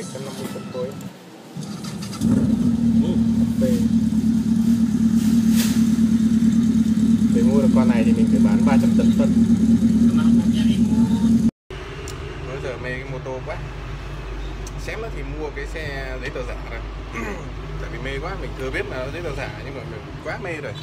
750 phân khối. Để mua được con này thì mình phải bán 300 tấn phân. Bây giờ mê cái mô tô quá. Xém nữa thì mua cái xe giấy tờ giả rồi. Tại vì mê quá, mình thừa biết là giấy tờ giả nhưng mà mình quá mê rồi.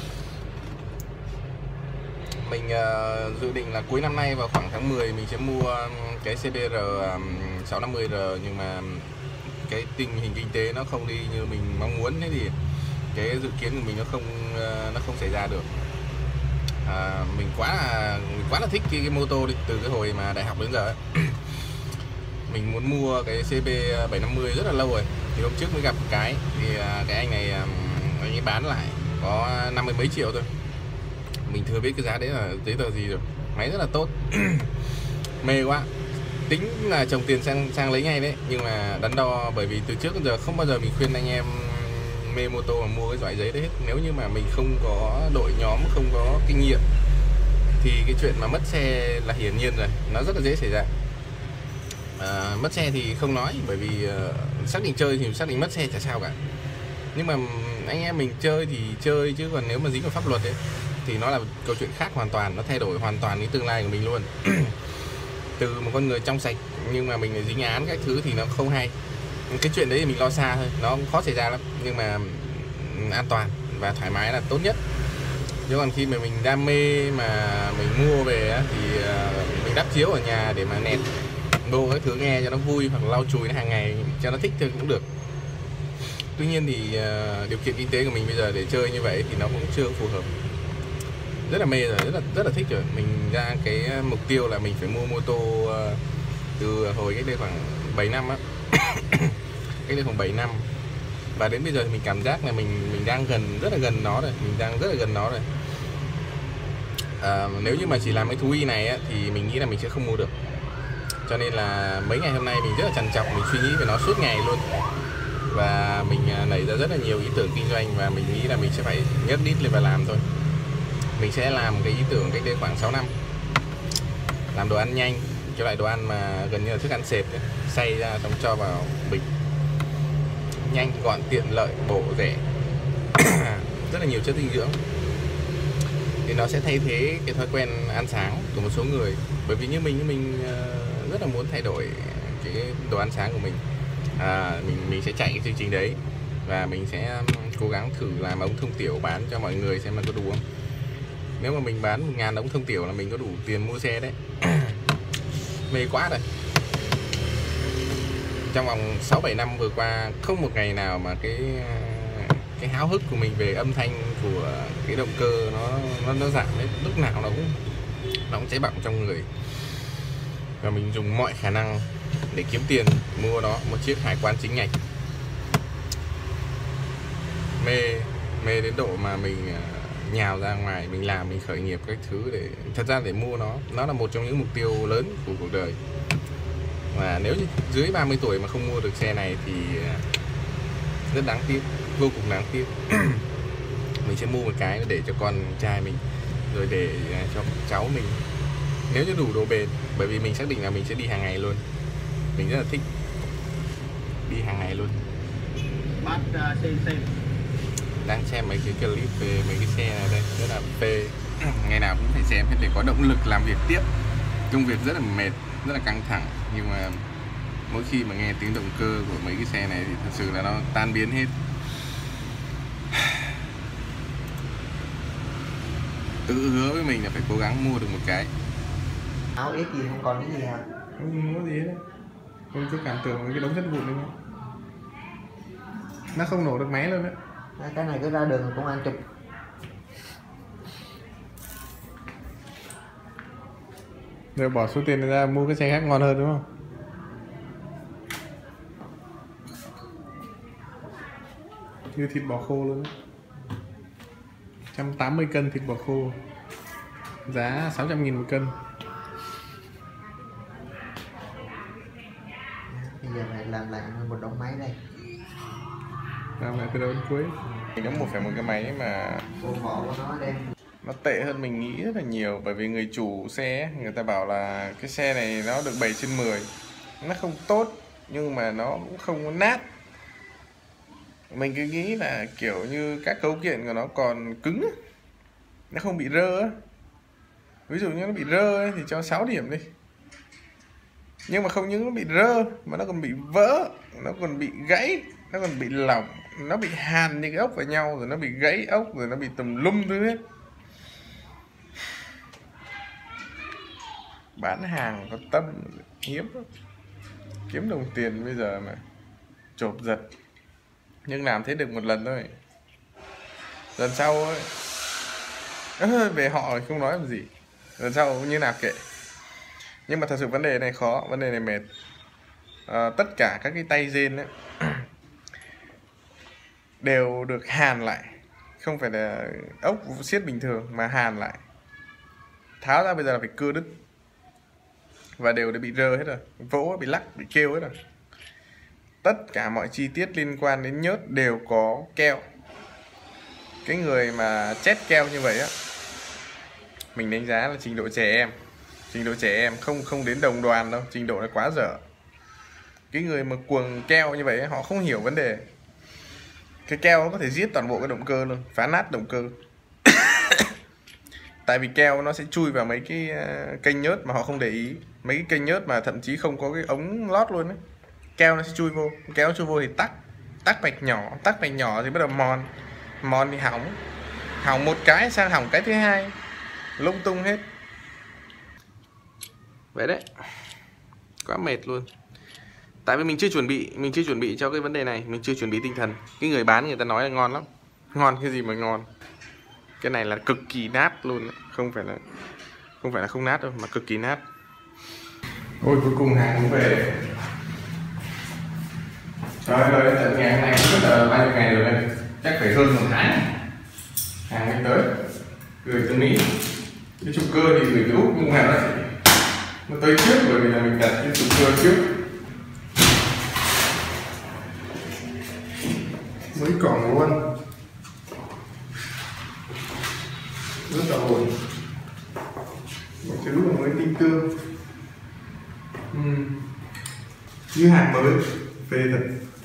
Mình dự định là cuối năm nay vào khoảng tháng 10 mình sẽ mua cái CBR 650R, nhưng mà cái tình hình kinh tế nó không đi như mình mong muốn, thế thì cái dự kiến của mình nó không xảy ra được. Mình quá là thích cái mô tô đi, từ cái hồi mà đại học đến giờ ấy. Mình muốn mua cái CB750 rất là lâu rồi, thì hôm trước mới gặp cái anh này, anh ấy bán lại có 50 mấy triệu thôi. Mình thừa biết cái giá đấy là giấy tờ gì rồi, máy rất là tốt. Mê quá, tính là trồng tiền sang lấy ngay đấy, nhưng mà đắn đo, bởi vì từ trước đến giờ không bao giờ mình khuyên anh em mê mô tô mà mua cái loại giấy đấy hết. Nếu như mà mình không có đội nhóm, không có kinh nghiệm thì cái chuyện mà mất xe là hiển nhiên rồi, nó rất là dễ xảy ra. Mất xe thì không nói, bởi vì xác định chơi thì xác định mất xe chả sao cả. Nhưng mà anh em mình chơi thì chơi, chứ còn nếu mà dính vào pháp luật ấy thì nó là câu chuyện khác hoàn toàn, nó thay đổi hoàn toàn cái tương lai của mình luôn. Từ một con người trong sạch nhưng mà mình dính án các thứ thì nó không hay. Cái chuyện đấy thì mình lo xa thôi, nó cũng khó xảy ra lắm, nhưng mà an toàn và thoải mái là tốt nhất. Chứ còn khi mà mình đam mê mà mình mua về thì mình đắp chiếu ở nhà để mà nẹt đô các thứ nghe cho nó vui, hoặc lau chùi nó hàng ngày cho nó thích thôi cũng được. Tuy nhiên thì điều kiện kinh tế của mình bây giờ để chơi như vậy thì nó cũng chưa phù hợp. Rất là mê rồi, rất là thích rồi. Mình ra cái mục tiêu là mình phải mua mô tô từ hồi cách đây khoảng 7 năm á. Cách đây khoảng 7 năm. Và đến bây giờ thì mình cảm giác là mình đang rất là gần nó rồi, nếu như mà chỉ làm cái thú y này á, thì mình nghĩ là mình sẽ không mua được. Cho nên là mấy ngày hôm nay mình rất là trằn trọc, mình suy nghĩ về nó suốt ngày luôn. Và mình nảy ra rất là nhiều ý tưởng kinh doanh, và mình nghĩ là mình sẽ phải nhấc đít lên và làm thôi. Mình sẽ làm cái ý tưởng cách đây khoảng 6 năm, làm đồ ăn nhanh, cái loại đồ ăn mà gần như là thức ăn sệt ấy. Xay ra xong cho vào bịch, nhanh gọn tiện lợi, bổ rẻ, rất là nhiều chất dinh dưỡng. Thì nó sẽ thay thế cái thói quen ăn sáng của một số người. Bởi vì như mình rất là muốn thay đổi cái đồ ăn sáng của mình. Mình sẽ chạy cái chương trình đấy, và mình sẽ cố gắng thử làm ống thông tiểu bán cho mọi người xem là có đủ không. Nếu mà mình bán 1.000 ống thông tiểu là mình có đủ tiền mua xe đấy. Mê quá rồi. Trong vòng 6-7 năm vừa qua, không một ngày nào mà cái háo hức của mình về âm thanh của cái động cơ nó giảm đấy. Lúc nào nó cũng cháy bỏng trong người. Và mình dùng mọi khả năng để kiếm tiền mua nó một chiếc hải quan chính ngạch. Mê đến độ mà mình nhào ra ngoài, mình làm, mình khởi nghiệp các thứ, để thật ra để mua nó là một trong những mục tiêu lớn của cuộc đời. Và nếu như dưới 30 tuổi mà không mua được xe này thì rất đáng tiếc, vô cùng đáng tiếc. Mình sẽ mua một cái để cho con trai mình, rồi để cho cháu mình, nếu như đủ độ bền. Bởi vì mình xác định là mình sẽ đi hàng ngày luôn. Mình rất là thích đi hàng ngày luôn. Đang xem mấy cái clip về mấy cái xe này đây, rất là phê. Ngày nào cũng phải xem hết để có động lực làm việc tiếp. Công việc rất là mệt, rất là căng thẳng, nhưng mà mỗi khi mà nghe tiếng động cơ của mấy cái xe này thì thật sự là nó tan biến hết. Tự hứa với mình là phải cố gắng mua được một cái. Áo ít gì không còn cái gì hả? Không có gì hết. Không cứ cảm tưởng cái đống chất vụn đấy. Nó không nổ được máy luôn đấy. Cái này cứ ra đường cũng ăn chụp. Rồi bỏ số tiền ra mua cái xe khác ngon hơn đúng không? Như thịt bò khô luôn đấy. 180 cân thịt bò khô, giá 600.000 một cân. Bây giờ này làm lại một đống máy đây. Làm lại từ đầu đến cuối. Mình có phải một cái máy mà bộ của nó đây. Nó tệ hơn mình nghĩ rất là nhiều. Bởi vì người chủ xe người ta bảo là cái xe này nó được 7/10, nó không tốt. nhưng mà nó cũng không có nát. Mình cứ nghĩ là kiểu như các cấu kiện của nó còn cứng á, nó không bị rơ á. Ví dụ như nó bị rơ ấy, thì cho 6 điểm đi. Nhưng mà không những nó bị rơ mà nó còn bị vỡ, nó còn bị gãy, nó còn bị lỏng, nó bị hàn những cái ốc vào nhau, rồi nó bị gãy ốc, rồi nó bị tùm lum thứ hết. Bán hàng có tâm hiếm lắm. Kiếm đồng tiền bây giờ mà chộp giật. Nhưng làm thế được một lần thôi. Lần sau ấy, về họ không nói làm gì. Lần sau như nào kệ. Nhưng mà thật sự vấn đề này khó, vấn đề này mệt. Tất cả các cái tay rên ấy đều được hàn lại, không phải là ốc siết bình thường mà hàn lại. Tháo ra bây giờ là phải cưa đứt. Và đều đã bị rơ hết rồi, vỗ, bị lắc, bị kêu hết rồi. Tất cả mọi chi tiết liên quan đến nhớt đều có keo. Cái người mà chét keo như vậy á, mình đánh giá là trình độ trẻ em. Trình độ trẻ em, không đến đồng đoàn đâu, trình độ là quá dở. Cái người mà cuồng keo như vậy ấy, họ không hiểu vấn đề. Cái keo nó có thể giết toàn bộ cái động cơ luôn, phá nát động cơ. Tại vì keo nó sẽ chui vào mấy cái kênh nhớt mà họ không để ý. Mấy cái kênh nhớt mà thậm chí không có cái ống lót luôn ấy. Keo nó sẽ chui vô, kéo chui vô thì tắc mạch nhỏ thì bắt đầu mòn thì hỏng một cái sang hỏng cái thứ hai, lung tung hết. Vậy đấy, quá mệt luôn. Tại vì mình chưa chuẩn bị cho cái vấn đề này, mình chưa chuẩn bị tinh thần. Cái người bán người ta nói là ngon lắm, ngon cái gì mà ngon. Cái này là cực kỳ nát luôn, không phải là không nát đâu mà cực kỳ nát. Ôi cuối cùng hàng cũng về. Trời ơi, tận nhà này cũng rất là bao nhiêu ngày rồi đây, chắc phải hơn 1 tháng. Hàng mới tới, gửi từ Mỹ. Cái trục cơ thì gửi từ Úc nhưng mà nó tới trước bởi vì là mình đặt cái trục cơ trước. Mới cỏng luôn, rất là ổn. Một thứ là mới tinh tương, như hàng mới, phê thật.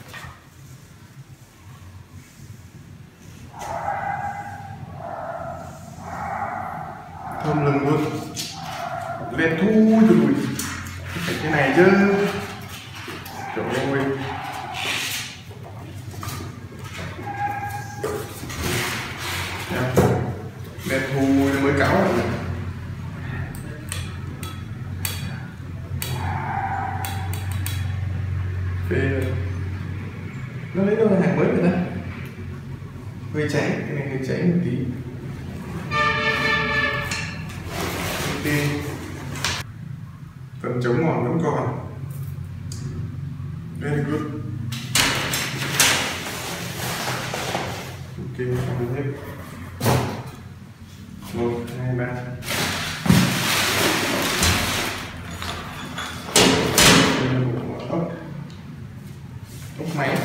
Thơm lừng luôn, lên thui rồi. Phải cái này chứ. Trời ơi. Lên thui mới cáo rồi. Phê rồi. Nó lấy đâu là hàng mới rồi ta. Hơi cháy, cái này hơi cháy một tí. Phần chống mòn vẫn còn. Very good. Ok, xong hết. 1, 2, 3. Ốc máy.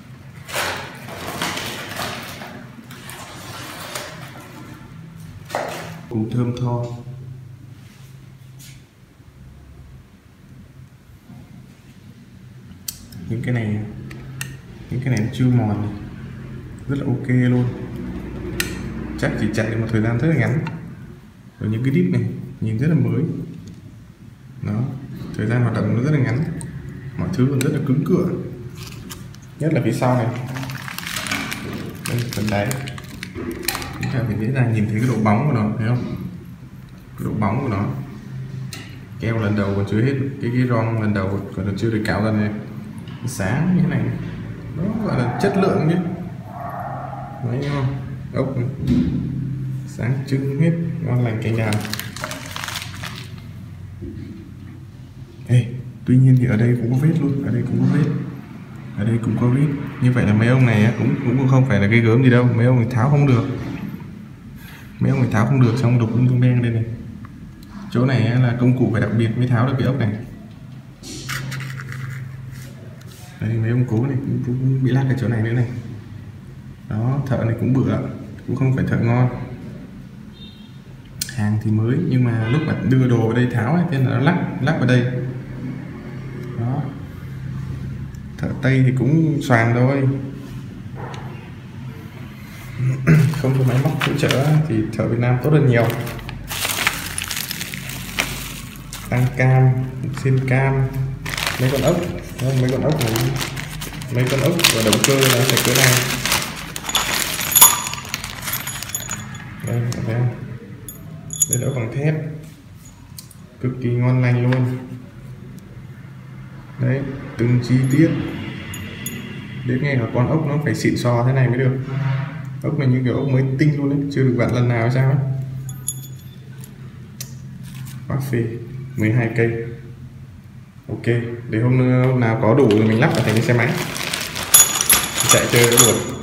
Cũng thơm tho. Những cái này nó chưa mòn, rất là ok luôn. Chắc chỉ chạy một thời gian rất là ngắn. Rồi những cái đít này nhìn rất là mới. Đó, thời gian hoạt động nó rất là ngắn. Mọi thứ còn rất là cứng cựa. Nhất là phía sau này. Đây, phần đáy. Chúng ta phải dễ dàng nhìn thấy cái độ bóng của nó, thấy không? Cái độ bóng của nó. Keo lần đầu còn chưa hết, cái ron lần đầu còn chưa được cạo ra này. Sáng như thế này, nó gọi là chất lượng nhé. Đấy không? Ốc sáng trưng hết, ngon lành cành đào. Ê, tuy nhiên thì ở đây cũng có vết luôn, ở đây cũng có vết. Như vậy là mấy ông này cũng không phải là cái gớm gì đâu, mấy ông này tháo không được, xong đục tung beng đây này. Chỗ này là công cụ phải đặc biệt mới tháo được cái ốc này. Đây, mấy ông cố này cũng bị lát ở chỗ này nữa này. Đó, thợ này cũng bựa, cũng không phải thợ ngon. Hàng thì mới nhưng mà lúc mà đưa đồ vào đây tháo ấy, thế là nó lắc vào đây. Đó. Thợ Tây thì cũng xoàng thôi. Không có máy móc hỗ trợ thì thợ Việt Nam tốt hơn nhiều. Tăng cam, xin cam, mấy con ốc, mấy con ốc và động cơ nó sẽ cỡ này. Đây, các thấy không? Đây đỡ bằng thép, cực kỳ ngon lành luôn. Đấy, từng chi tiết. Đến ngay cả con ốc nó phải xịn sò thế này mới được. Ốc này như kiểu ốc mới tinh luôn đấy, chưa được vặn lần nào hay sao ấy. Quá phê, 12 cây. Ok, để hôm nào có đủ thì mình lắp vào thành cái xe máy chạy chơi cũng được.